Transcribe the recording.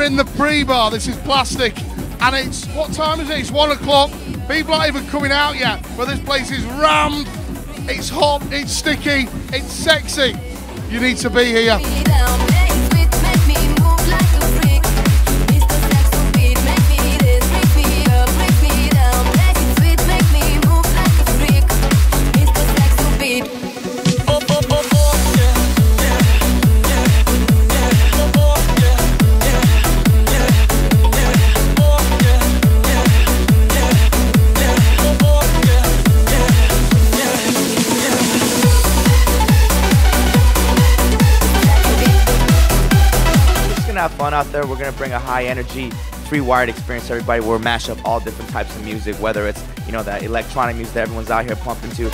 in the pre-bar. This is Plastic, and it's, what time is it? It's 1 o'clock. People aren't even coming out yet, but this place is rammed. It's hot, it's sticky, it's sexy. You need to be here. Have fun out there. We're gonna bring a high energy, free wired experience to everybody. We'll mash up all different types of music, whether it's, you know, that electronic music that everyone's out here pumping to.